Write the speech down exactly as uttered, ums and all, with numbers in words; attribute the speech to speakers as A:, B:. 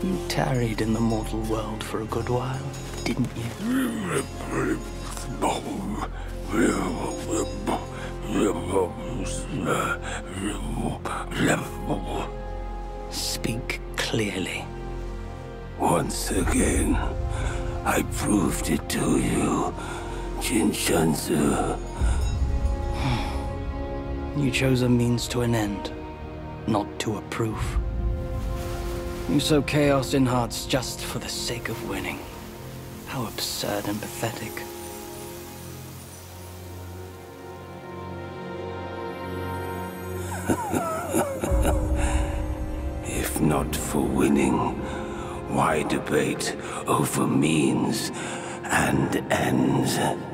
A: You tarried in the mortal world for a good while, didn't you? Speak clearly.
B: Once again, I proved it to you, Jinshanzu.
A: You chose a means to an end, not to a proof. You sow chaos in hearts just for the sake of winning. How absurd and pathetic.
B: If not for winning, why debate over means and ends?